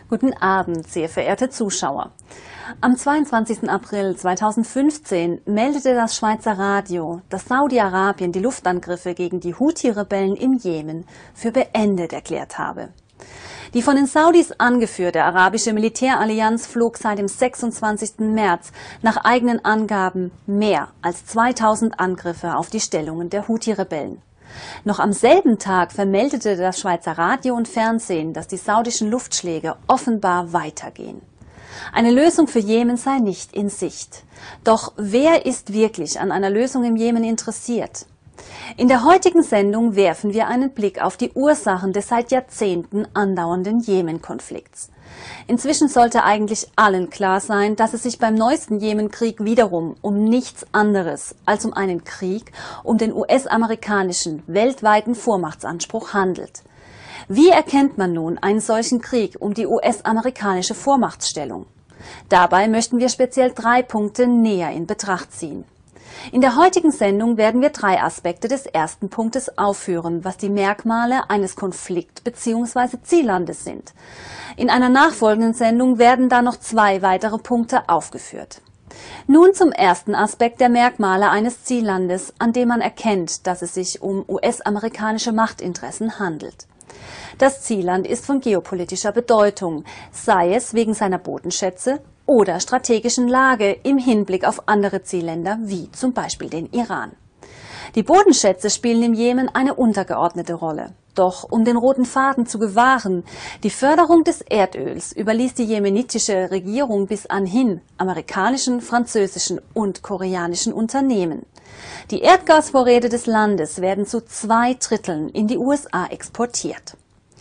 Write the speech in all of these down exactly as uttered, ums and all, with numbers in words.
Guten Abend, sehr verehrte Zuschauer. Am zweiundzwanzigsten April zweitausendfünfzehn meldete das Schweizer Radio, dass Saudi-Arabien die Luftangriffe gegen die Houthi-Rebellen im Jemen für beendet erklärt habe. Die von den Saudis angeführte arabische Militärallianz flog seit dem sechsundzwanzigsten März nach eigenen Angaben mehr als zweitausend Angriffe auf die Stellungen der Houthi-Rebellen. Noch am selben Tag vermeldete das Schweizer Radio und Fernsehen, dass die saudischen Luftschläge offenbar weitergehen. Eine Lösung für Jemen sei nicht in Sicht. Doch wer ist wirklich an einer Lösung im Jemen interessiert? In der heutigen Sendung werfen wir einen Blick auf die Ursachen des seit Jahrzehnten andauernden Jemen-Konflikts. Inzwischen sollte eigentlich allen klar sein, dass es sich beim neuesten Jemenkrieg wiederum um nichts anderes als um einen Krieg um den U S-amerikanischen weltweiten Vormachtsanspruch handelt. Wie erkennt man nun einen solchen Krieg um die U S-amerikanische Vormachtstellung? Dabei möchten wir speziell drei Punkte näher in Betracht ziehen. In der heutigen Sendung werden wir drei Aspekte des ersten Punktes aufführen, was die Merkmale eines Konflikt- bzw. Ziellandes sind. In einer nachfolgenden Sendung werden dann noch zwei weitere Punkte aufgeführt. Nun zum ersten Aspekt der Merkmale eines Ziellandes, an dem man erkennt, dass es sich um U S-amerikanische Machtinteressen handelt. Das Zielland ist von geopolitischer Bedeutung, sei es wegen seiner Bodenschätze oder strategischen Lage im Hinblick auf andere Zielländer wie zum Beispiel den Iran. Die Bodenschätze spielen im Jemen eine untergeordnete Rolle. Doch um den roten Faden zu gewahren, die Förderung des Erdöls überließ die jemenitische Regierung bis anhin amerikanischen, französischen und koreanischen Unternehmen. Die Erdgasvorräte des Landes werden zu zwei Dritteln in die U S A exportiert.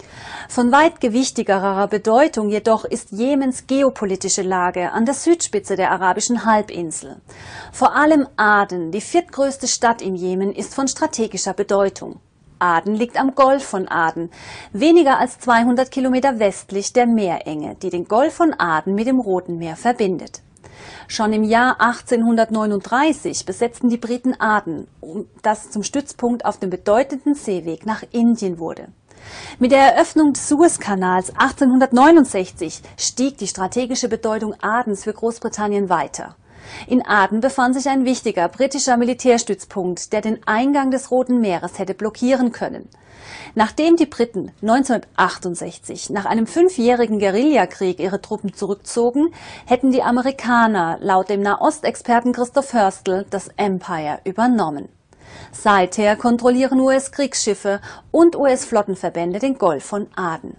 Von weit gewichtigerer Bedeutung jedoch ist Jemens geopolitische Lage an der Südspitze der arabischen Halbinsel. Vor allem Aden, die viertgrößte Stadt im Jemen, ist von strategischer Bedeutung. Aden liegt am Golf von Aden, weniger als zweihundert Kilometer westlich der Meerenge, die den Golf von Aden mit dem Roten Meer verbindet. Schon im Jahr achtzehnhundertneununddreißig besetzten die Briten Aden, das zum Stützpunkt auf dem bedeutenden Seeweg nach Indien wurde. Mit der Eröffnung des Suezkanals achtzehnhundertneunundsechzig stieg die strategische Bedeutung Adens für Großbritannien weiter. In Aden befand sich ein wichtiger britischer Militärstützpunkt, der den Eingang des Roten Meeres hätte blockieren können. Nachdem die Briten neunzehnhundertachtundsechzig nach einem fünfjährigen Guerillakrieg ihre Truppen zurückzogen, hätten die Amerikaner laut dem Nahostexperten Christoph Hörstel das Empire übernommen. Seither kontrollieren U S-Kriegsschiffe und U S-Flottenverbände den Golf von Aden.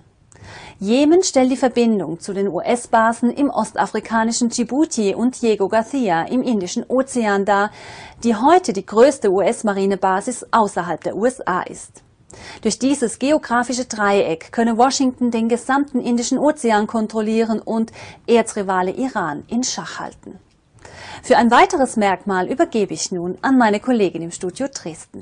Jemen stellt die Verbindung zu den U S-Basen im ostafrikanischen Djibouti und Diego Garcia im Indischen Ozean dar, die heute die größte U S-Marinebasis außerhalb der U S A ist. Durch dieses geografische Dreieck könne Washington den gesamten Indischen Ozean kontrollieren und Erzrivale Iran in Schach halten. Für ein weiteres Merkmal übergebe ich nun an meine Kollegin im Studio Dresden.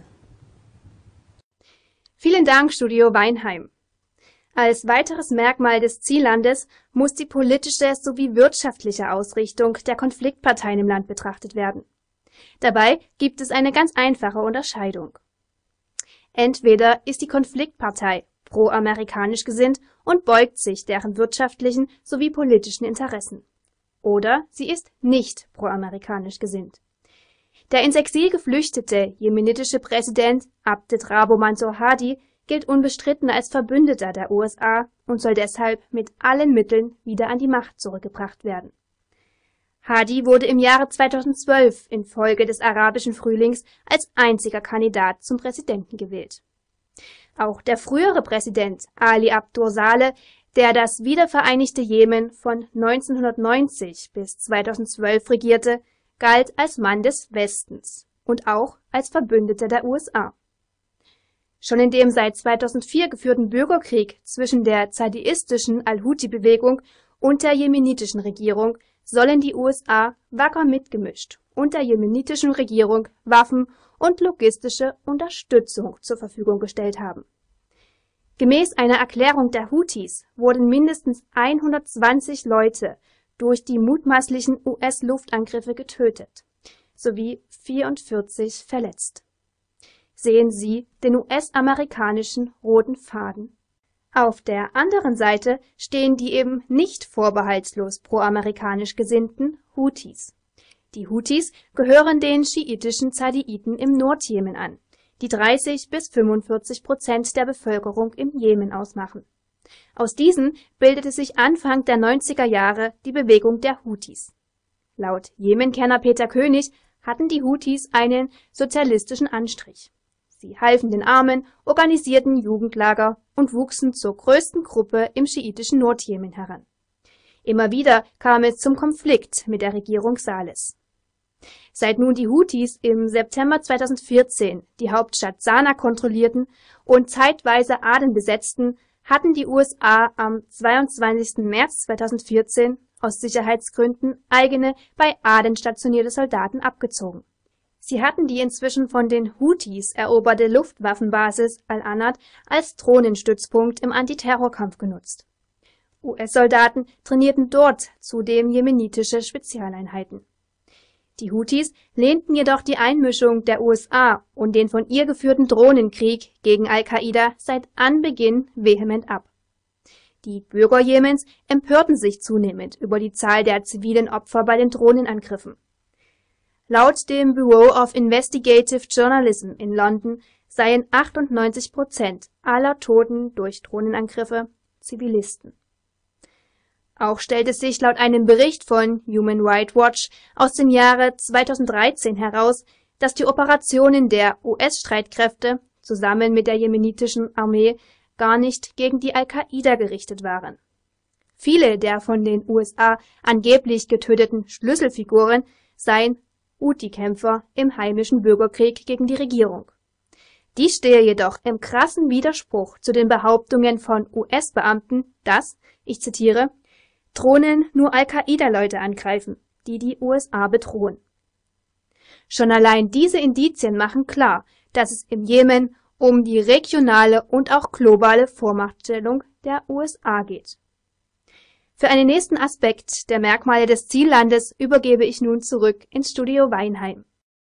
Vielen Dank, Studio Weinheim. Als weiteres Merkmal des Ziellandes muss die politische sowie wirtschaftliche Ausrichtung der Konfliktparteien im Land betrachtet werden. Dabei gibt es eine ganz einfache Unterscheidung. Entweder ist die Konfliktpartei pro-amerikanisch gesinnt und beugt sich deren wirtschaftlichen sowie politischen Interessen. Oder sie ist nicht proamerikanisch gesinnt. Der ins Exil geflüchtete jemenitische Präsident Abd Rabo Mansur Hadi gilt unbestritten als Verbündeter der U S A und soll deshalb mit allen Mitteln wieder an die Macht zurückgebracht werden. Hadi wurde im Jahre zweitausendzwölf infolge des arabischen Frühlings als einziger Kandidat zum Präsidenten gewählt. Auch der frühere Präsident Ali Abdur Saleh, der das wiedervereinigte Jemen von neunzehnhundertneunzig bis zweitausendzwölf regierte, galt als Mann des Westens und auch als Verbündeter der U S A. Schon in dem seit zweitausendvier geführten Bürgerkrieg zwischen der zadiistischen Al-Huthi-Bewegung und der jemenitischen Regierung sollen die U S A wacker mitgemischt und der jemenitischen Regierung Waffen und logistische Unterstützung zur Verfügung gestellt haben. Gemäß einer Erklärung der Houthis wurden mindestens hundertzwanzig Leute durch die mutmaßlichen U S-Luftangriffe getötet, sowie vierundvierzig verletzt. Sehen Sie den U S-amerikanischen roten Faden? Auf der anderen Seite stehen die eben nicht vorbehaltslos proamerikanisch gesinnten Houthis. Die Houthis gehören den schiitischen Zadiiten im Nordjemen an, die dreißig bis fünfundvierzig Prozent der Bevölkerung im Jemen ausmachen. Aus diesen bildete sich Anfang der neunziger Jahre die Bewegung der Houthis. Laut Jemenkenner Peter König hatten die Houthis einen sozialistischen Anstrich. Sie halfen den Armen, organisierten Jugendlager und wuchsen zur größten Gruppe im schiitischen Nordjemen heran. Immer wieder kam es zum Konflikt mit der Regierung Salehs. Seit nun die Houthis im September zweitausendvierzehn die Hauptstadt Sanaa kontrollierten und zeitweise Aden besetzten, hatten die U S A am zweiundzwanzigsten März zweitausendvierzehn aus Sicherheitsgründen eigene bei Aden stationierte Soldaten abgezogen. Sie hatten die inzwischen von den Houthis eroberte Luftwaffenbasis Al-Anad als Drohnenstützpunkt im Antiterrorkampf genutzt. U S-Soldaten trainierten dort zudem jemenitische Spezialeinheiten. Die Houthis lehnten jedoch die Einmischung der U S A und den von ihr geführten Drohnenkrieg gegen Al-Qaida seit Anbeginn vehement ab. Die Bürger Jemens empörten sich zunehmend über die Zahl der zivilen Opfer bei den Drohnenangriffen. Laut dem Bureau of Investigative Journalism in London seien achtundneunzig Prozent aller Toten durch Drohnenangriffe Zivilisten. Auch stellte sich laut einem Bericht von Human Rights Watch aus dem Jahre zweitausenddreizehn heraus, dass die Operationen der U S-Streitkräfte zusammen mit der jemenitischen Armee gar nicht gegen die Al-Qaida gerichtet waren. Viele der von den U S A angeblich getöteten Schlüsselfiguren seien Houthi-Kämpfer im heimischen Bürgerkrieg gegen die Regierung. Dies stehe jedoch im krassen Widerspruch zu den Behauptungen von U S-Beamten, dass, ich zitiere, Drohnen nur Al-Qaida-Leute angreifen, die die U S A bedrohen. Schon allein diese Indizien machen klar, dass es im Jemen um die regionale und auch globale Vormachtstellung der U S A geht. Für einen nächsten Aspekt der Merkmale des Ziellandes übergebe ich nun zurück ins Studio Weinheim.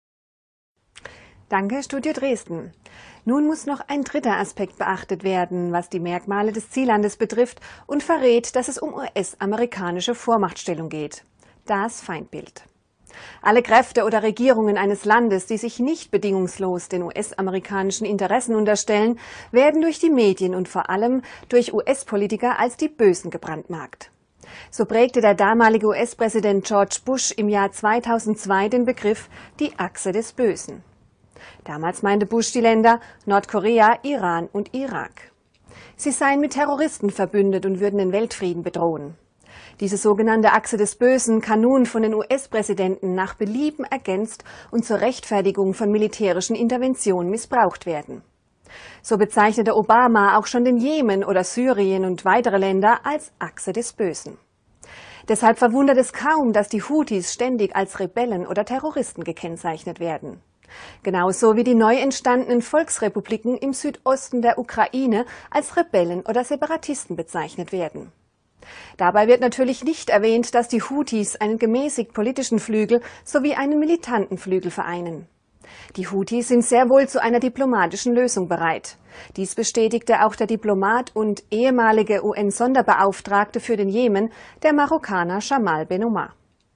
Danke, Studio Dresden. Nun muss noch ein dritter Aspekt beachtet werden, was die Merkmale des Ziellandes betrifft und verrät, dass es um U S-amerikanische Vormachtstellung geht. Das Feindbild. Alle Kräfte oder Regierungen eines Landes, die sich nicht bedingungslos den U S-amerikanischen Interessen unterstellen, werden durch die Medien und vor allem durch U S-Politiker als die Bösen gebrandmarkt. So prägte der damalige U S-Präsident George Bush im Jahr zweitausendzwei den Begriff die Achse des Bösen. Damals meinte Bush die Länder Nordkorea, Iran und Irak. Sie seien mit Terroristen verbündet und würden den Weltfrieden bedrohen. Diese sogenannte Achse des Bösen kann nun von den U S-Präsidenten nach Belieben ergänzt und zur Rechtfertigung von militärischen Interventionen missbraucht werden. So bezeichnete Obama auch schon den Jemen oder Syrien und weitere Länder als Achse des Bösen. Deshalb verwundert es kaum, dass die Houthis ständig als Rebellen oder Terroristen gekennzeichnet werden. Genauso wie die neu entstandenen Volksrepubliken im Südosten der Ukraine als Rebellen oder Separatisten bezeichnet werden. Dabei wird natürlich nicht erwähnt, dass die Houthis einen gemäßigt politischen Flügel sowie einen militanten Flügel vereinen. Die Houthis sind sehr wohl zu einer diplomatischen Lösung bereit. Dies bestätigte auch der Diplomat und ehemalige U N-Sonderbeauftragte für den Jemen, der Marokkaner Jamal Benomar.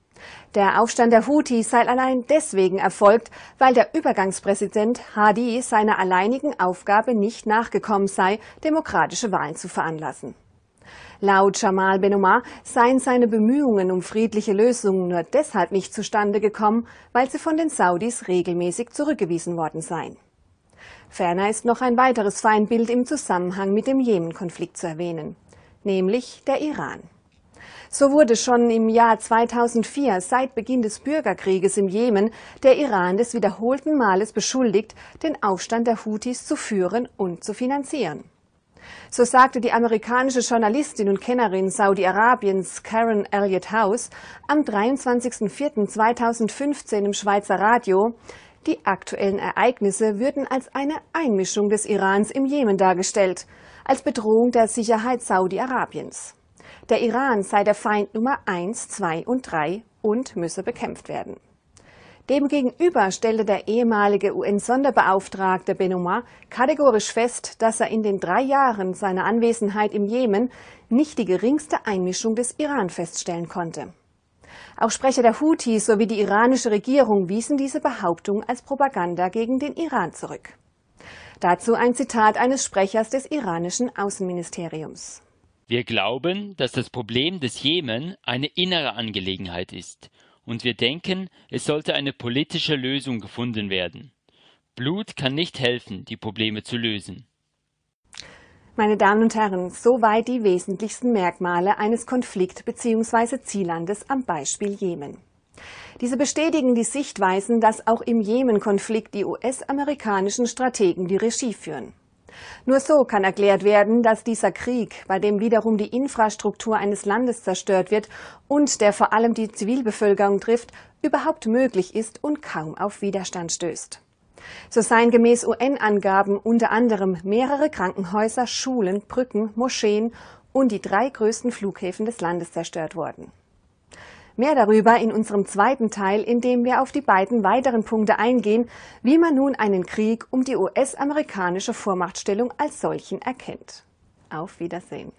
Der Aufstand der Houthis sei allein deswegen erfolgt, weil der Übergangspräsident Hadi seiner alleinigen Aufgabe nicht nachgekommen sei, demokratische Wahlen zu veranlassen. Laut Jamal Benomar seien seine Bemühungen um friedliche Lösungen nur deshalb nicht zustande gekommen, weil sie von den Saudis regelmäßig zurückgewiesen worden seien. Ferner ist noch ein weiteres Feindbild im Zusammenhang mit dem Jemen-Konflikt zu erwähnen, nämlich der Iran. So wurde schon im Jahr zweitausendvier, seit Beginn des Bürgerkrieges im Jemen, der Iran des wiederholten Males beschuldigt, den Aufstand der Houthis zu führen und zu finanzieren. So sagte die amerikanische Journalistin und Kennerin Saudi-Arabiens Karen Elliott House am dreiundzwanzigsten vierten zweitausendfünfzehn im Schweizer Radio, die aktuellen Ereignisse würden als eine Einmischung des Irans im Jemen dargestellt, als Bedrohung der Sicherheit Saudi-Arabiens. Der Iran sei der Feind Nummer eins, zwei und drei und müsse bekämpft werden. Demgegenüber stellte der ehemalige U N-Sonderbeauftragte Benoit kategorisch fest, dass er in den drei Jahren seiner Anwesenheit im Jemen nicht die geringste Einmischung des Iran feststellen konnte. Auch Sprecher der Houthi sowie die iranische Regierung wiesen diese Behauptung als Propaganda gegen den Iran zurück. Dazu ein Zitat eines Sprechers des iranischen Außenministeriums. Wir glauben, dass das Problem des Jemen eine innere Angelegenheit ist. Und wir denken, es sollte eine politische Lösung gefunden werden. Blut kann nicht helfen, die Probleme zu lösen. Meine Damen und Herren, soweit die wesentlichsten Merkmale eines Konflikt- bzw. Ziellandes am Beispiel Jemen. Diese bestätigen die Sichtweisen, dass auch im Jemen-Konflikt die U S-amerikanischen Strategen die Regie führen. Nur so kann erklärt werden, dass dieser Krieg, bei dem wiederum die Infrastruktur eines Landes zerstört wird und der vor allem die Zivilbevölkerung trifft, überhaupt möglich ist und kaum auf Widerstand stößt. So seien gemäß U N-Angaben unter anderem mehrere Krankenhäuser, Schulen, Brücken, Moscheen und die drei größten Flughäfen des Landes zerstört worden. Mehr darüber in unserem zweiten Teil, in dem wir auf die beiden weiteren Punkte eingehen, wie man nun einen Krieg um die U S-amerikanische Vormachtstellung als solchen erkennt. Auf Wiedersehen.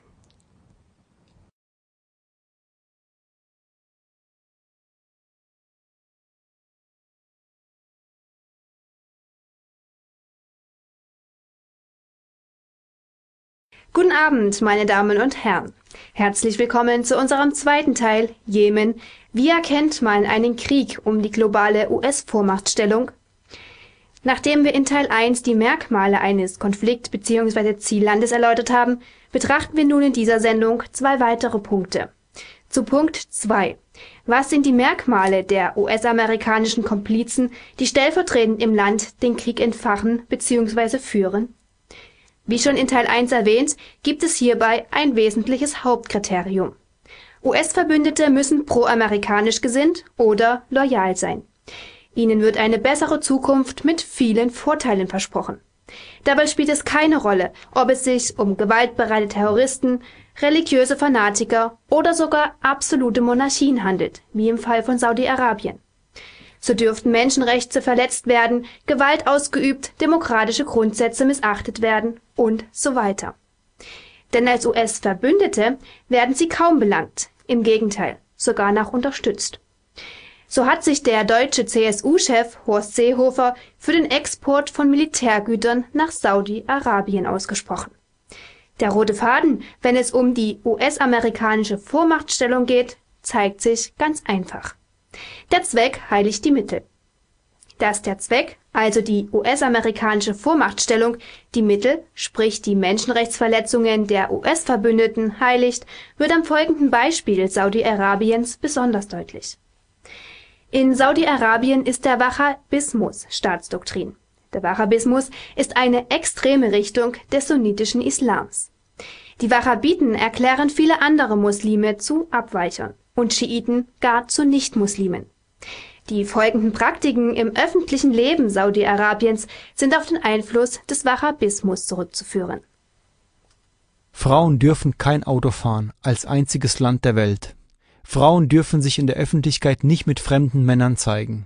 Guten Abend, meine Damen und Herren. Herzlich willkommen zu unserem zweiten Teil Jemen. Wie erkennt man einen Krieg um die globale U S-Vormachtstellung? Nachdem wir in Teil eins die Merkmale eines Konflikt- bzw. Ziellandes erläutert haben, betrachten wir nun in dieser Sendung zwei weitere Punkte. Zu Punkt zwei. Was sind die Merkmale der U S-amerikanischen Komplizen, die stellvertretend im Land den Krieg entfachen bzw. führen? Wie schon in Teil eins erwähnt, gibt es hierbei ein wesentliches Hauptkriterium. U S-Verbündete müssen pro-amerikanisch gesinnt oder loyal sein. Ihnen wird eine bessere Zukunft mit vielen Vorteilen versprochen. Dabei spielt es keine Rolle, ob es sich um gewaltbereite Terroristen, religiöse Fanatiker oder sogar absolute Monarchien handelt, wie im Fall von Saudi-Arabien. So dürften Menschenrechte verletzt werden, Gewalt ausgeübt, demokratische Grundsätze missachtet werden und so weiter. Denn als U S-Verbündete werden sie kaum belangt, im Gegenteil, sogar noch unterstützt. So hat sich der deutsche C S U-Chef Horst Seehofer für den Export von Militärgütern nach Saudi-Arabien ausgesprochen. Der rote Faden, wenn es um die U S-amerikanische Vormachtstellung geht, zeigt sich ganz einfach. Der Zweck heiligt die Mittel. Dass der Zweck, also die U S-amerikanische Vormachtstellung, die Mittel, sprich die Menschenrechtsverletzungen der U S-Verbündeten heiligt, wird am folgenden Beispiel Saudi-Arabiens besonders deutlich. In Saudi-Arabien ist der Wahhabismus Staatsdoktrin. Der Wahhabismus ist eine extreme Richtung des sunnitischen Islams. Die Wahhabiten erklären viele andere Muslime zu Abweichern und Schiiten gar zu Nichtmuslimen. Die folgenden Praktiken im öffentlichen Leben Saudi-Arabiens sind auf den Einfluss des Wahhabismus zurückzuführen. Frauen dürfen kein Auto fahren, als einziges Land der Welt. Frauen dürfen sich in der Öffentlichkeit nicht mit fremden Männern zeigen.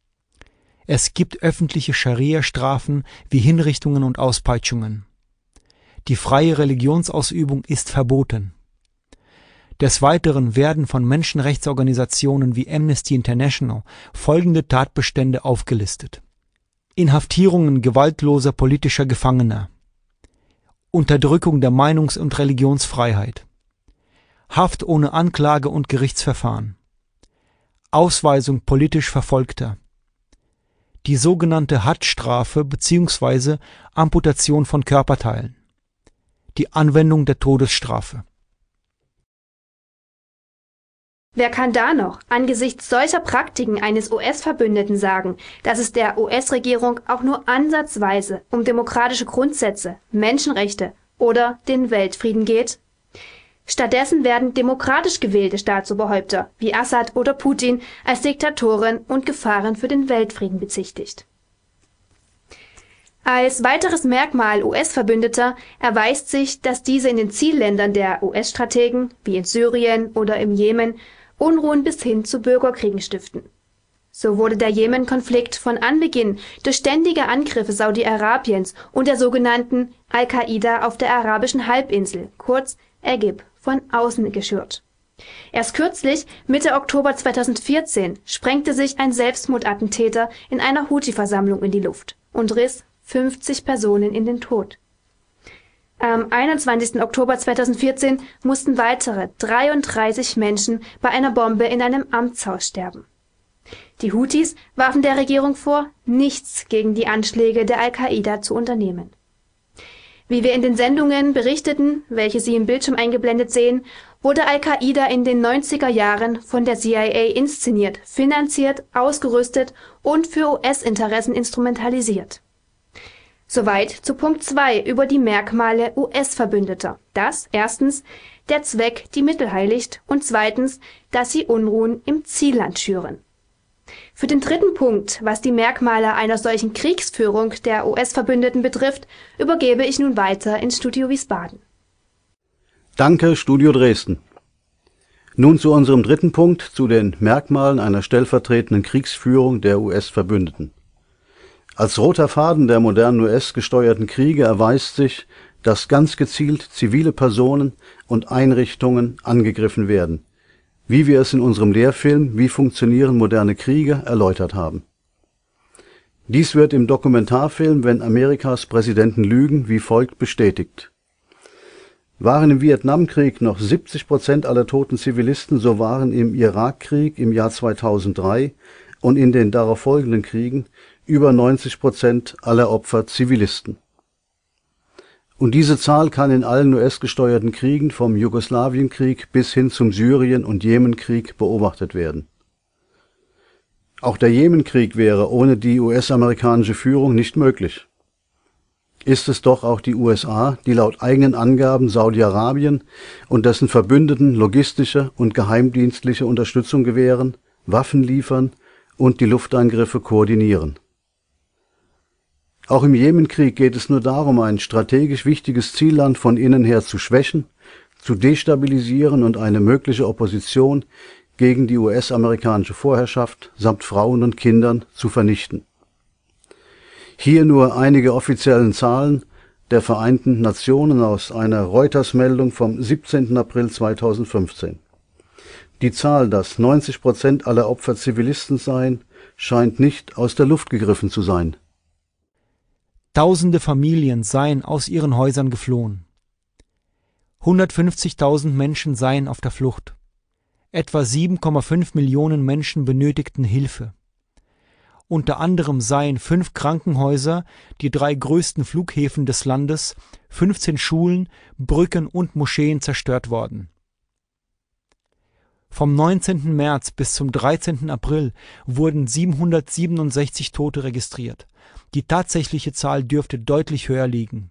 Es gibt öffentliche Scharia-Strafen wie Hinrichtungen und Auspeitschungen. Die freie Religionsausübung ist verboten. Des Weiteren werden von Menschenrechtsorganisationen wie Amnesty International folgende Tatbestände aufgelistet: Inhaftierungen gewaltloser politischer Gefangener, Unterdrückung der Meinungs- und Religionsfreiheit, Haft ohne Anklage und Gerichtsverfahren, Ausweisung politisch Verfolgter, die sogenannte Hadd-Strafe bzw. Amputation von Körperteilen, die Anwendung der Todesstrafe. Wer kann da noch angesichts solcher Praktiken eines U S-Verbündeten sagen, dass es der U S-Regierung auch nur ansatzweise um demokratische Grundsätze, Menschenrechte oder den Weltfrieden geht? Stattdessen werden demokratisch gewählte Staatsoberhäupter wie Assad oder Putin als Diktatoren und Gefahren für den Weltfrieden bezichtigt. Als weiteres Merkmal U S-Verbündeter erweist sich, dass diese in den Zielländern der U S-Strategen, wie in Syrien oder im Jemen, Unruhen bis hin zu Bürgerkriegen stiften. So wurde der Jemen-Konflikt von Anbeginn durch ständige Angriffe Saudi-Arabiens und der sogenannten Al-Qaida auf der arabischen Halbinsel, kurz I G I B, von außen geschürt. Erst kürzlich, Mitte Oktober zweitausendvierzehn, sprengte sich ein Selbstmordattentäter in einer Houthi-Versammlung in die Luft und riss fünfzig Personen in den Tod. Am einundzwanzigsten Oktober zweitausendvierzehn mussten weitere dreiunddreißig Menschen bei einer Bombe in einem Amtshaus sterben. Die Houthis warfen der Regierung vor, nichts gegen die Anschläge der Al-Qaida zu unternehmen. Wie wir in den Sendungen berichteten, welche Sie im Bildschirm eingeblendet sehen, wurde Al-Qaida in den neunziger Jahren von der C I A inszeniert, finanziert, ausgerüstet und für U S-Interessen instrumentalisiert. Soweit zu Punkt zwei über die Merkmale U S-Verbündeter, dass erstens der Zweck die Mittel heiligt und zweitens, dass sie Unruhen im Zielland schüren. Für den dritten Punkt, was die Merkmale einer solchen Kriegsführung der U S-Verbündeten betrifft, übergebe ich nun weiter ins Studio Wiesbaden. Danke, Studio Dresden. Nun zu unserem dritten Punkt, zu den Merkmalen einer stellvertretenden Kriegsführung der U S-Verbündeten. Als roter Faden der modernen U S-gesteuerten Kriege erweist sich, dass ganz gezielt zivile Personen und Einrichtungen angegriffen werden, wie wir es in unserem Lehrfilm Wie funktionieren moderne Kriege erläutert haben. Dies wird im Dokumentarfilm Wenn Amerikas Präsidenten lügen wie folgt bestätigt. Waren im Vietnamkrieg noch siebzig Prozent aller toten Zivilisten, so waren im Irakkrieg im Jahr zweitausenddrei und in den darauf folgenden Kriegen über neunzig Prozent aller Opfer Zivilisten. Und diese Zahl kann in allen U S-gesteuerten Kriegen vom Jugoslawienkrieg bis hin zum Syrien- und Jemenkrieg beobachtet werden. Auch der Jemenkrieg wäre ohne die U S-amerikanische Führung nicht möglich. Ist es doch auch die U S A, die laut eigenen Angaben Saudi-Arabien und dessen Verbündeten logistische und geheimdienstliche Unterstützung gewähren, Waffen liefern und die Luftangriffe koordinieren. Auch im Jemenkrieg geht es nur darum, ein strategisch wichtiges Zielland von innen her zu schwächen, zu destabilisieren und eine mögliche Opposition gegen die U S-amerikanische Vorherrschaft samt Frauen und Kindern zu vernichten. Hier nur einige offiziellen Zahlen der Vereinten Nationen aus einer Reuters-Meldung vom siebzehnten April zweitausendfünfzehn. Die Zahl, dass neunzig Prozent aller Opfer Zivilisten seien, scheint nicht aus der Luft gegriffen zu sein. Tausende Familien seien aus ihren Häusern geflohen. hundertfünfzigtausend Menschen seien auf der Flucht. Etwa sieben Komma fünf Millionen Menschen benötigten Hilfe. Unter anderem seien fünf Krankenhäuser, die drei größten Flughäfen des Landes, fünfzehn Schulen, Brücken und Moscheen zerstört worden. Vom neunzehnten März bis zum dreizehnten April wurden siebenhundertsiebenundsechzig Tote registriert. Die tatsächliche Zahl dürfte deutlich höher liegen.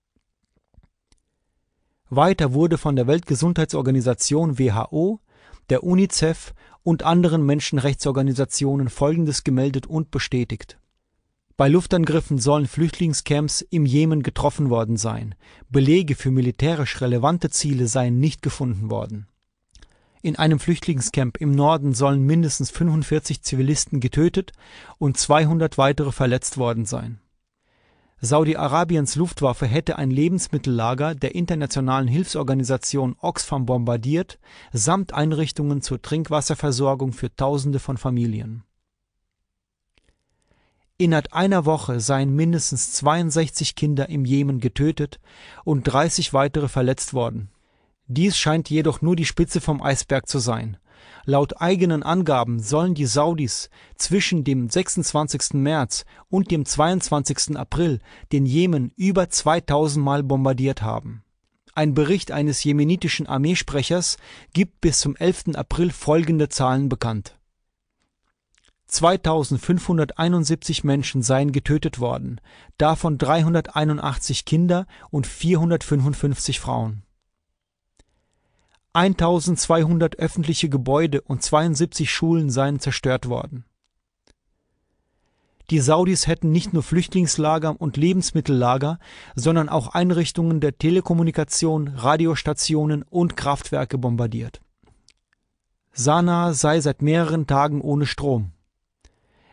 Weiter wurde von der Weltgesundheitsorganisation W H O, der UNICEF und anderen Menschenrechtsorganisationen Folgendes gemeldet und bestätigt. Bei Luftangriffen sollen Flüchtlingscamps im Jemen getroffen worden sein. Belege für militärisch relevante Ziele seien nicht gefunden worden. In einem Flüchtlingscamp im Norden sollen mindestens fünfundvierzig Zivilisten getötet und zweihundert weitere verletzt worden sein. Saudi-Arabiens Luftwaffe hätte ein Lebensmittellager der internationalen Hilfsorganisation Oxfam bombardiert, samt Einrichtungen zur Trinkwasserversorgung für Tausende von Familien. Innerhalb einer Woche seien mindestens zweiundsechzig Kinder im Jemen getötet und dreißig weitere verletzt worden. Dies scheint jedoch nur die Spitze vom Eisberg zu sein. Laut eigenen Angaben sollen die Saudis zwischen dem sechsundzwanzigsten März und dem zweiundzwanzigsten April den Jemen über zweitausend Mal bombardiert haben. Ein Bericht eines jemenitischen Armeesprechers gibt bis zum elften April folgende Zahlen bekannt. zweitausendfünfhunderteinundsiebzig Menschen seien getötet worden, davon dreihunderteinundachtzig Kinder und vierhundertfünfundfünfzig Frauen. eintausendzweihundert öffentliche Gebäude und zweiundsiebzig Schulen seien zerstört worden. Die Saudis hätten nicht nur Flüchtlingslager und Lebensmittellager, sondern auch Einrichtungen der Telekommunikation, Radiostationen und Kraftwerke bombardiert. Sanaa sei seit mehreren Tagen ohne Strom.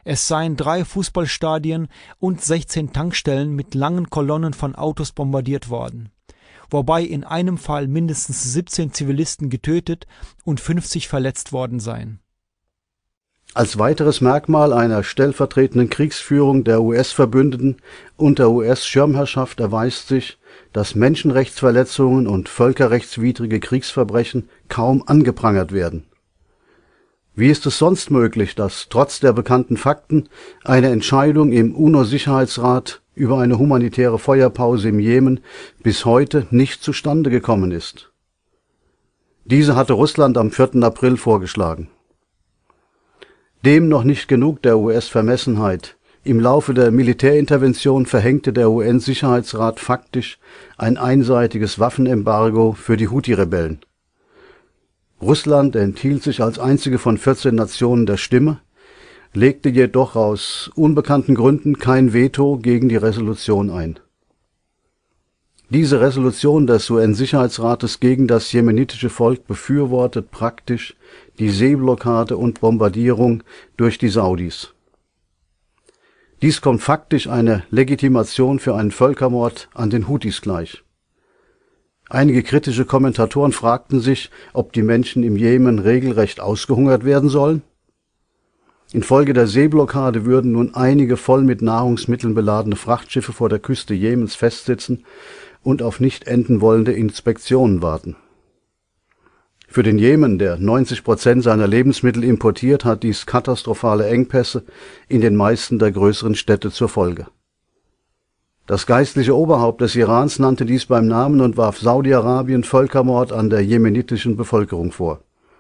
Es seien drei Fußballstadien und sechzehn Tankstellen mit langen Kolonnen von Autos bombardiert worden, wobei in einem Fall mindestens siebzehn Zivilisten getötet und fünfzig verletzt worden seien. Als weiteres Merkmal einer stellvertretenden Kriegsführung der U S-Verbündeten unter U S-Schirmherrschaft erweist sich, dass Menschenrechtsverletzungen und völkerrechtswidrige Kriegsverbrechen kaum angeprangert werden. Wie ist es sonst möglich, dass trotz der bekannten Fakten eine Entscheidung im UNO-Sicherheitsrat über eine humanitäre Feuerpause im Jemen bis heute nicht zustande gekommen ist? Diese hatte Russland am vierten April vorgeschlagen. Dem noch nicht genug der U S-Vermessenheit. Im Laufe der Militärintervention verhängte der U N-Sicherheitsrat faktisch ein einseitiges Waffenembargo für die Houthi-Rebellen. Russland enthielt sich als einzige von vierzehn Nationen der Stimme, legte jedoch aus unbekannten Gründen kein Veto gegen die Resolution ein. Diese Resolution des U N-Sicherheitsrates gegen das jemenitische Volk befürwortet praktisch die Seeblockade und Bombardierung durch die Saudis. Dies kommt faktisch einer Legitimation für einen Völkermord an den Houthis gleich. Einige kritische Kommentatoren fragten sich, ob die Menschen im Jemen regelrecht ausgehungert werden sollen. Infolge der Seeblockade würden nun einige voll mit Nahrungsmitteln beladene Frachtschiffe vor der Küste Jemens festsitzen und auf nicht enden wollende Inspektionen warten. Für den Jemen, der neunzig Prozent seiner Lebensmittel importiert, hat dies katastrophale Engpässe in den meisten der größeren Städte zur Folge. Das geistliche Oberhaupt des Irans nannte dies beim Namen und warf Saudi-Arabien Völkermord an der jemenitischen Bevölkerung vor.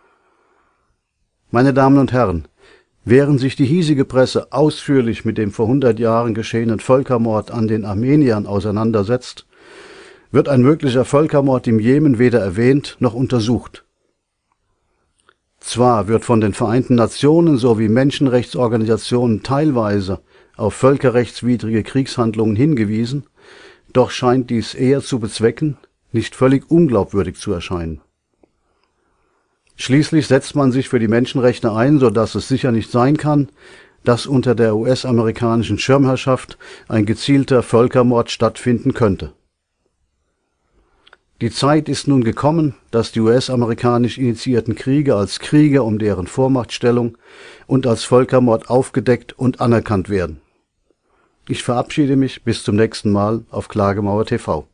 Meine Damen und Herren, während sich die hiesige Presse ausführlich mit dem vor hundert Jahren geschehenen Völkermord an den Armeniern auseinandersetzt, wird ein möglicher Völkermord im Jemen weder erwähnt noch untersucht. Zwar wird von den Vereinten Nationen sowie Menschenrechtsorganisationen teilweise auf völkerrechtswidrige Kriegshandlungen hingewiesen, doch scheint dies eher zu bezwecken, nicht völlig unglaubwürdig zu erscheinen. Schließlich setzt man sich für die Menschenrechte ein, so dass es sicher nicht sein kann, dass unter der U S-amerikanischen Schirmherrschaft ein gezielter Völkermord stattfinden könnte. Die Zeit ist nun gekommen, dass die U S-amerikanisch initiierten Kriege als Kriege um deren Vormachtstellung und als Völkermord aufgedeckt und anerkannt werden. Ich verabschiede mich bis zum nächsten Mal auf Klagemauer T V.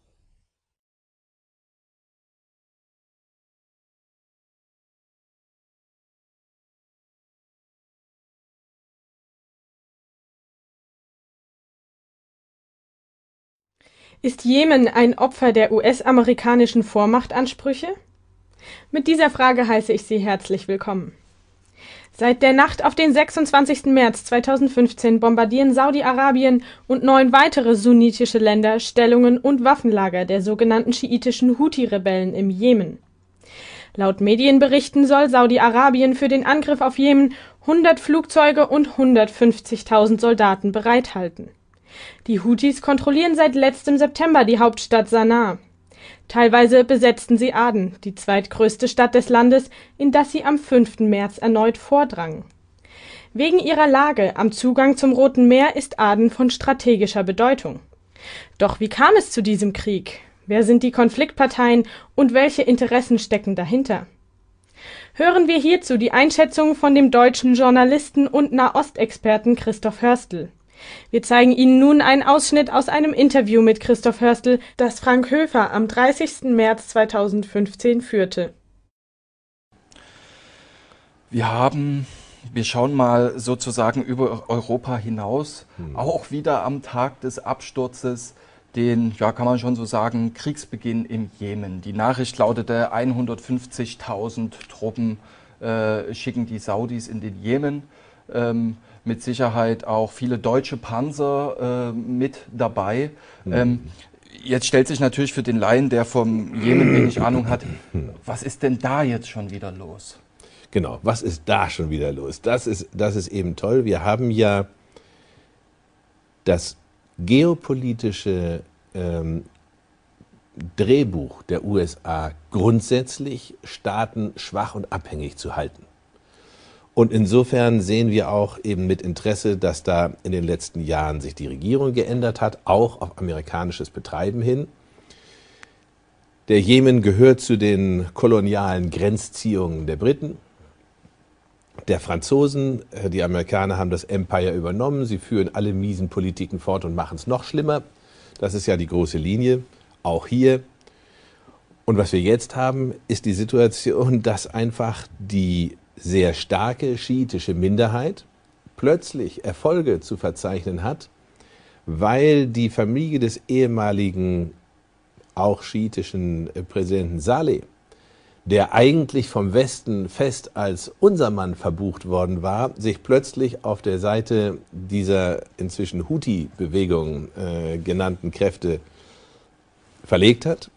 Ist Jemen ein Opfer der U S-amerikanischen Vormachtansprüche? Mit dieser Frage heiße ich Sie herzlich willkommen. Seit der Nacht auf den sechsundzwanzigsten März zweitausendfünfzehn bombardieren Saudi-Arabien und neun weitere sunnitische Länder Stellungen und Waffenlager der sogenannten schiitischen Houthi-Rebellen im Jemen. Laut Medienberichten soll Saudi-Arabien für den Angriff auf Jemen hundert Flugzeuge und hundertfünfzigtausend Soldaten bereithalten. Die Houthis kontrollieren seit letztem September die Hauptstadt Sanaa. Teilweise besetzten sie Aden, die zweitgrößte Stadt des Landes, in das sie am fünften März erneut vordrangen. Wegen ihrer Lage am Zugang zum Roten Meer ist Aden von strategischer Bedeutung. Doch wie kam es zu diesem Krieg? Wer sind die Konfliktparteien und welche Interessen stecken dahinter? Hören wir hierzu die Einschätzung von dem deutschen Journalisten und Nahostexperten Christoph Hörstel. Wir zeigen Ihnen nun einen Ausschnitt aus einem Interview mit Christoph Hörstel, das Frank Höfer am dreißigsten März zweitausendfünfzehn führte. Wir haben, wir schauen mal sozusagen über Europa hinaus, hm. auch wieder am Tag des Absturzes, den, ja, kann man schon so sagen, Kriegsbeginn im Jemen. Die Nachricht lautete, hundertfünfzigtausend Truppen äh, schicken die Saudis in den Jemen. Ähm, mit Sicherheit auch viele deutsche Panzer äh, mit dabei. Mhm. Ähm, jetzt stellt sich natürlich für den Laien, der vom Jemen wenig Ahnung hat, was ist denn da jetzt schon wieder los? Genau, was ist da schon wieder los? Das ist, das ist eben toll. Wir haben ja das geopolitische ähm, Drehbuch der U S A grundsätzlich, Staaten schwach und abhängig zu halten. Und insofern sehen wir auch eben mit Interesse, dass da in den letzten Jahren sich die Regierung geändert hat, auch auf amerikanisches Betreiben hin. Der Jemen gehört zu den kolonialen Grenzziehungen der Briten, der Franzosen. Die Amerikaner haben das Empire übernommen. Sie führen alle miesen Politiken fort und machen es noch schlimmer. Das ist ja die große Linie, auch hier. Und was wir jetzt haben, ist die Situation, dass einfach die sehr starke schiitische Minderheit plötzlich Erfolge zu verzeichnen hat, weil die Familie des ehemaligen, auch schiitischen Präsidenten Saleh, der eigentlich vom Westen fest als unser Mann verbucht worden war, sich plötzlich auf der Seite dieser inzwischen Houthi-Bewegung äh, genannten Kräfte verlegt hat.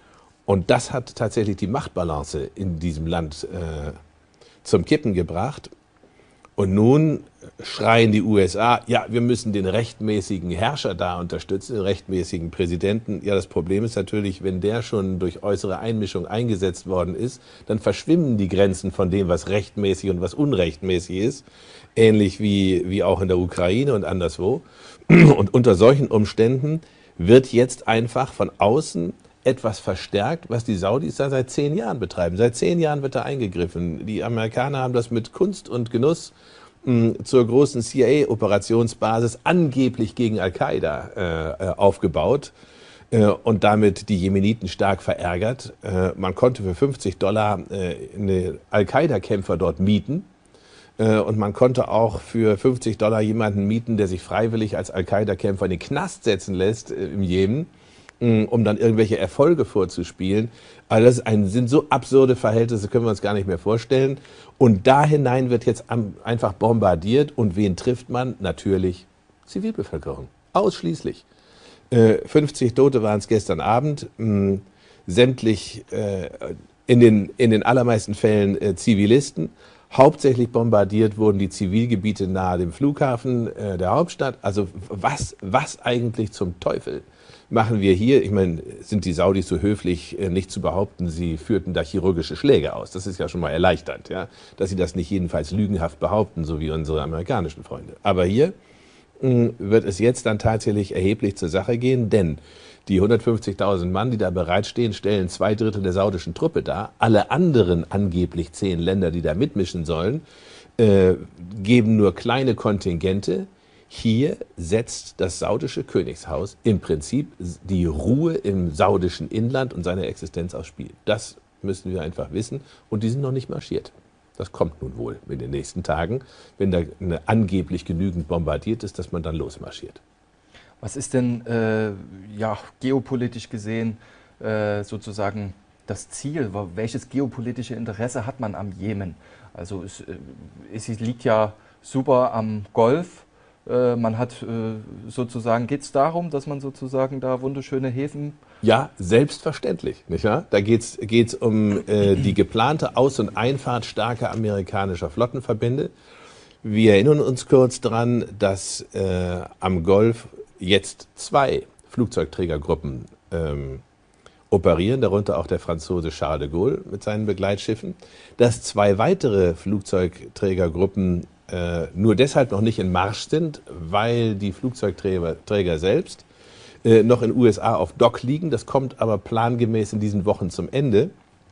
Und das hat tatsächlich die Machtbalance in diesem Land äh, zum Kippen gebracht. Und nun schreien die U S A, ja, wir müssen den rechtmäßigen Herrscher da unterstützen, den rechtmäßigen Präsidenten. Ja, das Problem ist natürlich, wenn der schon durch äußere Einmischung eingesetzt worden ist, dann verschwimmen die Grenzen von dem, was rechtmäßig und was unrechtmäßig ist. Ähnlich wie, wie auch in der Ukraine und anderswo. Und unter solchen Umständen wird jetzt einfach von außen etwas verstärkt, was die Saudis da seit zehn Jahren betreiben. Seit zehn Jahren wird da eingegriffen. Die Amerikaner haben das mit Kunst und Genuss mh, zur großen C I A-Operationsbasis angeblich gegen Al-Qaida äh, aufgebaut äh, und damit die Jemeniten stark verärgert. Äh, man konnte für fünfzig Dollar äh, eine Al-Qaida-Kämpfer dort mieten. Äh, und man konnte auch für fünfzig Dollar jemanden mieten, der sich freiwillig als Al-Qaida-Kämpfer in den Knast setzen lässt äh, im Jemen, um dann irgendwelche Erfolge vorzuspielen. Also das ist ein, sind so absurde Verhältnisse, können wir uns gar nicht mehr vorstellen. Und da hinein wird jetzt einfach bombardiert. Und wen trifft man? Natürlich Zivilbevölkerung. Ausschließlich. Äh, fünfzig Tote waren es gestern Abend. Mh, sämtlich äh, in, den, in den allermeisten Fällen äh, Zivilisten. Hauptsächlich bombardiert wurden die Zivilgebiete nahe dem Flughafen äh, der Hauptstadt. Also was, was eigentlich zum Teufel machen wir hier? Ich meine, sind die Saudis so höflich, äh, nicht zu behaupten, sie führten da chirurgische Schläge aus. Das ist ja schon mal erleichternd, ja, dass sie das nicht jedenfalls lügenhaft behaupten, so wie unsere amerikanischen Freunde. Aber hier mh, wird es jetzt dann tatsächlich erheblich zur Sache gehen, denn die hundertfünfzigtausend Mann, die da bereitstehen, stellen zwei Drittel der saudischen Truppe dar. Alle anderen angeblich zehn Länder, die da mitmischen sollen, äh, geben nur kleine Kontingente. Hier setzt das saudische Königshaus im Prinzip die Ruhe im saudischen Inland und seine Existenz aufs Spiel. Das müssen wir einfach wissen. Und die sind noch nicht marschiert. Das kommt nun wohl in den nächsten Tagen, wenn da eine angeblich genügend bombardiert ist, dass man dann losmarschiert. Was ist denn äh, ja, geopolitisch gesehen äh, sozusagen das Ziel? Welches geopolitische Interesse hat man am Jemen? Also es, es liegt ja super am Golf. Äh, man hat äh, sozusagen, geht es darum, dass man sozusagen da wunderschöne Häfen... Ja, selbstverständlich, nicht wahr? Da geht es um äh, die geplante Aus- und Einfahrt starker amerikanischer Flottenverbände. Wir erinnern uns kurz dran, dass äh, am Golf jetzt zwei Flugzeugträgergruppen ähm, operieren, darunter auch der Franzose Charles de Gaulle mit seinen Begleitschiffen, dass zwei weitere Flugzeugträgergruppen äh, nur deshalb noch nicht in Marsch sind, weil die Flugzeugträger Träger selbst äh, noch in den U S A auf Dock liegen. Das kommt aber plangemäß in diesen Wochen zum Ende.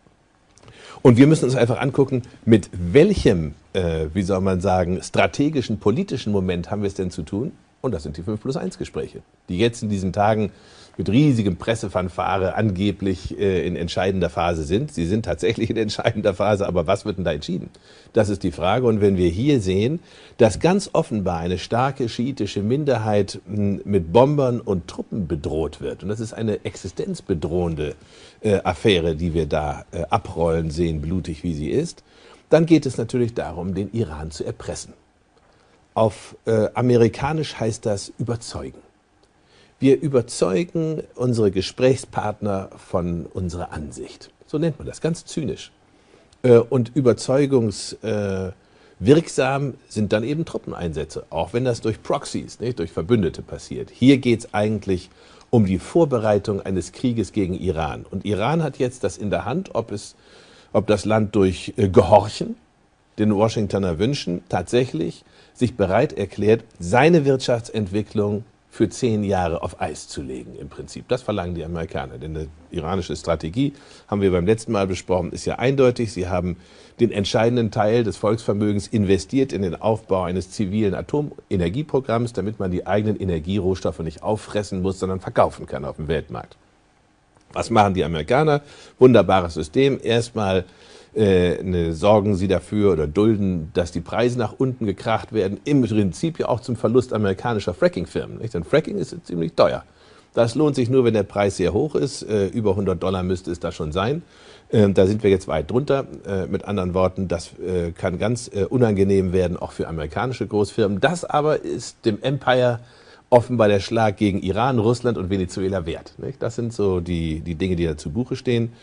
Und wir müssen uns einfach angucken, mit welchem, äh, wie soll man sagen, strategischen, politischen Moment haben wir es denn zu tun? Und das sind die fünf plus eins Gespräche, die jetzt in diesen Tagen mit riesigem Pressefanfare angeblich äh, in entscheidender Phase sind. Sie sind tatsächlich in entscheidender Phase, aber was wird denn da entschieden? Das ist die Frage. Und wenn wir hier sehen, dass ganz offenbar eine starke schiitische Minderheit mh, mit Bombern und Truppen bedroht wird, und das ist eine existenzbedrohende äh, Affäre, die wir da äh, abrollen sehen, blutig wie sie ist, dann geht es natürlich darum, den Iran zu erpressen. Auf äh, amerikanisch heißt das überzeugen. Wir überzeugen unsere Gesprächspartner von unserer Ansicht. So nennt man das, ganz zynisch. Äh, und überzeugungswirksam äh, sind dann eben Truppeneinsätze, auch wenn das durch Proxys, nicht, durch Verbündete passiert. Hier geht es eigentlich um die Vorbereitung eines Krieges gegen Iran. Und Iran hat jetzt das in der Hand, ob, es, ob das Land durch äh, Gehorchen den Washingtoner Wünschen tatsächlich sich bereit erklärt, seine Wirtschaftsentwicklung für zehn Jahre auf Eis zu legen, im Prinzip. Das verlangen die Amerikaner. Denn die iranische Strategie, haben wir beim letzten Mal besprochen, ist ja eindeutig. Sie haben den entscheidenden Teil des Volksvermögens investiert in den Aufbau eines zivilen Atomenergieprogramms, damit man die eigenen Energierohstoffe nicht auffressen muss, sondern verkaufen kann auf dem Weltmarkt. Was machen die Amerikaner? Wunderbares System. Erstmal äh, ne, sorgen sie dafür oder dulden, dass die Preise nach unten gekracht werden. Im Prinzip ja auch zum Verlust amerikanischer Fracking-Firmen. Nicht? Denn Fracking ist ziemlich teuer. Das lohnt sich nur, wenn der Preis sehr hoch ist. Äh, über hundert Dollar müsste es da schon sein. Äh, da sind wir jetzt weit drunter. Äh, mit anderen Worten, das äh, kann ganz äh, unangenehm werden, auch für amerikanische Großfirmen. Das aber ist dem Empire offenbar der Schlag gegen Iran, Russland und Venezuela wert. Nicht? Das sind so die, die Dinge, die da zu Buche stehen.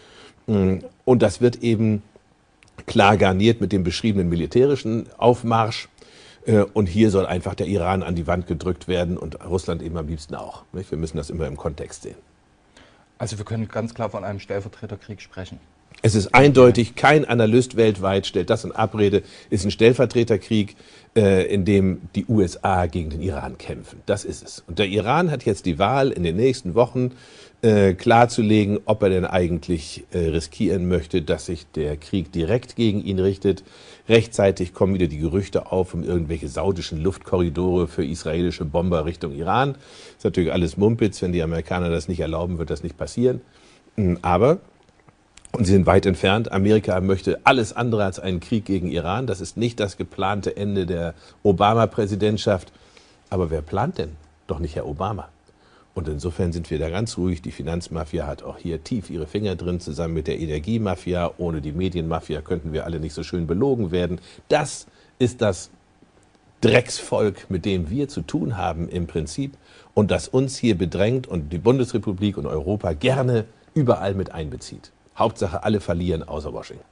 Und das wird eben klar garniert mit dem beschriebenen militärischen Aufmarsch. Und hier soll einfach der Iran an die Wand gedrückt werden und Russland eben am liebsten auch. Nicht? Wir müssen das immer im Kontext sehen. Also wir können ganz klar von einem Stellvertreterkrieg sprechen. Es ist eindeutig, kein Analyst weltweit stellt das in Abrede, ist ein Stellvertreterkrieg, äh, in dem die U S A gegen den Iran kämpfen. Das ist es. Und der Iran hat jetzt die Wahl, in den nächsten Wochen äh, klarzulegen, ob er denn eigentlich äh, riskieren möchte, dass sich der Krieg direkt gegen ihn richtet. Rechtzeitig kommen wieder die Gerüchte auf um irgendwelche saudischen Luftkorridore für israelische Bomber Richtung Iran. Das ist natürlich alles Mumpitz. Wenn die Amerikaner das nicht erlauben, wird das nicht passieren. Aber und sie sind weit entfernt. Amerika möchte alles andere als einen Krieg gegen Iran. Das ist nicht das geplante Ende der Obama-Präsidentschaft. Aber wer plant denn? Doch nicht Herr Obama. Und insofern sind wir da ganz ruhig. Die Finanzmafia hat auch hier tief ihre Finger drin, zusammen mit der Energiemafia. Ohne die Medienmafia könnten wir alle nicht so schön belogen werden. Das ist das Drecksvolk, mit dem wir zu tun haben im Prinzip. Und das uns hier bedrängt und die Bundesrepublik und Europa gerne überall mit einbezieht. Hauptsache, alle verlieren, außer Washington.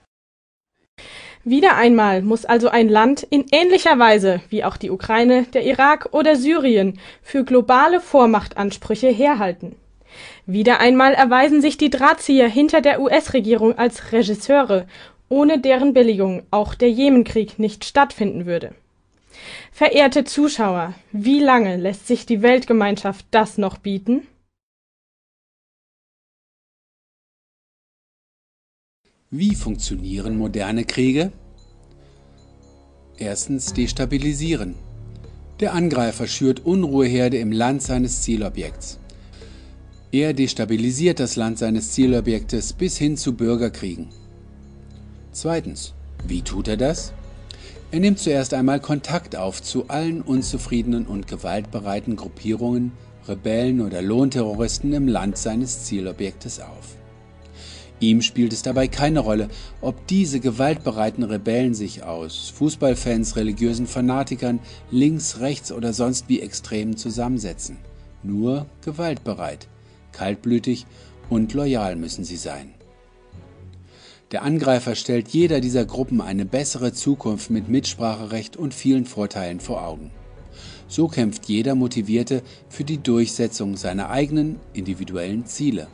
Wieder einmal muss also ein Land in ähnlicher Weise wie auch die Ukraine, der Irak oder Syrien für globale Vormachtansprüche herhalten. Wieder einmal erweisen sich die Drahtzieher hinter der U S-Regierung als Regisseure, ohne deren Billigung auch der Jemenkrieg nicht stattfinden würde. Verehrte Zuschauer, wie lange lässt sich die Weltgemeinschaft das noch bieten? Wie funktionieren moderne Kriege? Erstens destabilisieren. Der Angreifer schürt Unruheherde im Land seines Zielobjekts. Er destabilisiert das Land seines Zielobjektes bis hin zu Bürgerkriegen. Zweitens, wie tut er das? Er nimmt zuerst einmal Kontakt auf zu allen unzufriedenen und gewaltbereiten Gruppierungen, Rebellen oder Lohnterroristen im Land seines Zielobjektes auf. Ihm spielt es dabei keine Rolle, ob diese gewaltbereiten Rebellen sich aus Fußballfans, religiösen Fanatikern, links, rechts oder sonst wie Extremen zusammensetzen. Nur gewaltbereit, kaltblütig und loyal müssen sie sein. Der Angreifer stellt jeder dieser Gruppen eine bessere Zukunft mit Mitspracherecht und vielen Vorteilen vor Augen. So kämpft jeder Motivierte für die Durchsetzung seiner eigenen individuellen Ziele.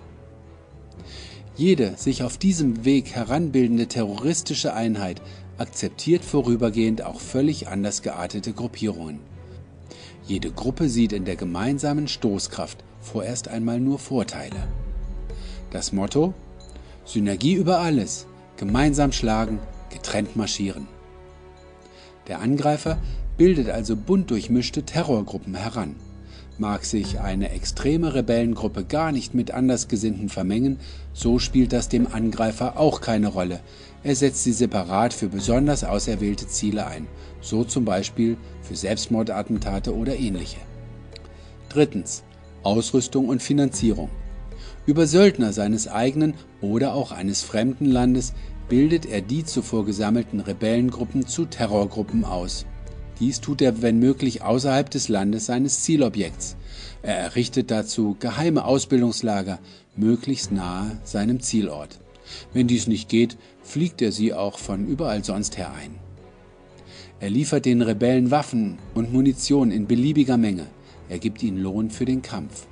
Jede sich auf diesem Weg heranbildende terroristische Einheit akzeptiert vorübergehend auch völlig anders geartete Gruppierungen. Jede Gruppe sieht in der gemeinsamen Stoßkraft vorerst einmal nur Vorteile. Das Motto: Synergie über alles, gemeinsam schlagen, getrennt marschieren. Der Angreifer bildet also bunt durchmischte Terrorgruppen heran. Mag sich eine extreme Rebellengruppe gar nicht mit Andersgesinnten vermengen, so spielt das dem Angreifer auch keine Rolle. Er setzt sie separat für besonders auserwählte Ziele ein, so zum Beispiel für Selbstmordattentate oder ähnliche. Drittens: Ausrüstung und Finanzierung. Über Söldner seines eigenen oder auch eines fremden Landes bildet er die zuvor gesammelten Rebellengruppen zu Terrorgruppen aus. Dies tut er, wenn möglich, außerhalb des Landes seines Zielobjekts. Er errichtet dazu geheime Ausbildungslager, möglichst nahe seinem Zielort. Wenn dies nicht geht, fliegt er sie auch von überall sonst her ein. Er liefert den Rebellen Waffen und Munition in beliebiger Menge. Er gibt ihnen Lohn für den Kampf.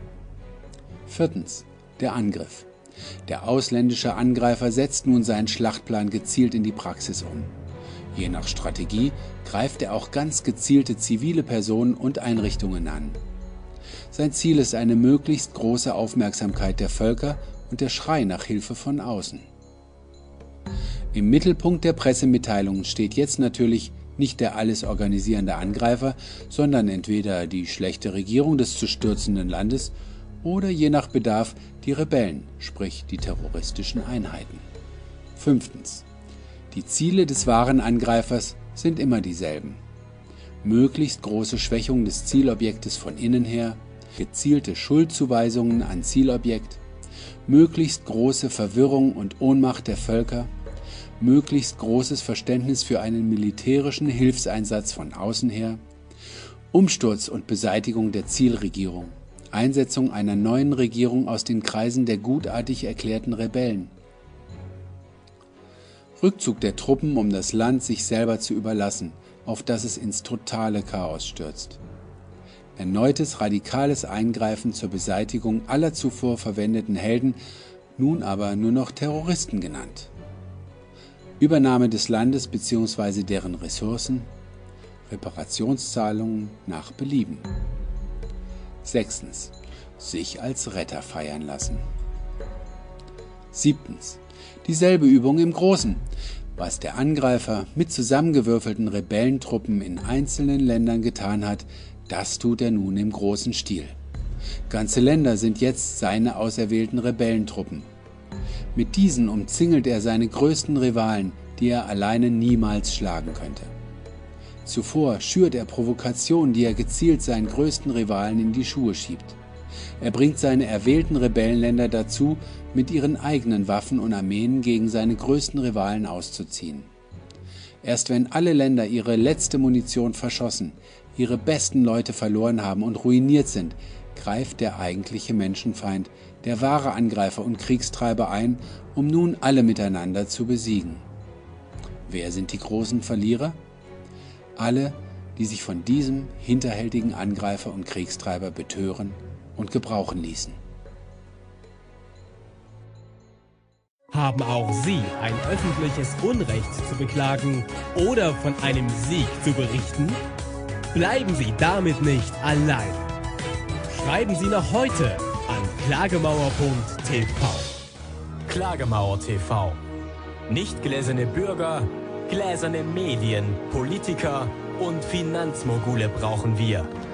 Viertens: Der Angriff. Der ausländische Angreifer setzt nun seinen Schlachtplan gezielt in die Praxis um. Je nach Strategie greift er auch ganz gezielte zivile Personen und Einrichtungen an. Sein Ziel ist eine möglichst große Aufmerksamkeit der Völker und der Schrei nach Hilfe von außen. Im Mittelpunkt der Pressemitteilungen steht jetzt natürlich nicht der alles organisierende Angreifer, sondern entweder die schlechte Regierung des zu stürzenden Landes oder je nach Bedarf die Rebellen, sprich die terroristischen Einheiten. Fünftens. Die Ziele des wahren Angreifers sind immer dieselben. Möglichst große Schwächung des Zielobjektes von innen her, gezielte Schuldzuweisungen an Zielobjekt, möglichst große Verwirrung und Ohnmacht der Völker, möglichst großes Verständnis für einen militärischen Hilfseinsatz von außen her, Umsturz und Beseitigung der Zielregierung, Einsetzung einer neuen Regierung aus den Kreisen der gutartig erklärten Rebellen, Rückzug der Truppen, um das Land sich selber zu überlassen, auf das es ins totale Chaos stürzt. Erneutes radikales Eingreifen zur Beseitigung aller zuvor verwendeten Helden, nun aber nur noch Terroristen genannt. Übernahme des Landes bzw. deren Ressourcen, Reparationszahlungen nach Belieben. Sechstens. Sich als Retter feiern lassen. Siebtens. Dieselbe Übung im Großen. Was der Angreifer mit zusammengewürfelten Rebellentruppen in einzelnen Ländern getan hat, das tut er nun im großen Stil. Ganze Länder sind jetzt seine auserwählten Rebellentruppen. Mit diesen umzingelt er seine größten Rivalen, die er alleine niemals schlagen könnte. Zuvor schürt er Provokationen, die er gezielt seinen größten Rivalen in die Schuhe schiebt. Er bringt seine erwählten Rebellenländer dazu, mit ihren eigenen Waffen und Armeen gegen seine größten Rivalen auszuziehen. Erst wenn alle Länder ihre letzte Munition verschossen, ihre besten Leute verloren haben und ruiniert sind, greift der eigentliche Menschenfeind, der wahre Angreifer und Kriegstreiber ein, um nun alle miteinander zu besiegen. Wer sind die großen Verlierer? Alle, die sich von diesem hinterhältigen Angreifer und Kriegstreiber betören und gebrauchen ließen. Haben auch Sie ein öffentliches Unrecht zu beklagen oder von einem Sieg zu berichten? Bleiben Sie damit nicht allein. Schreiben Sie noch heute an klagemauer punkt t v. Klagemauer T V. Nicht gläserne Bürger, gläserne Medien, Politiker und Finanzmogule brauchen wir.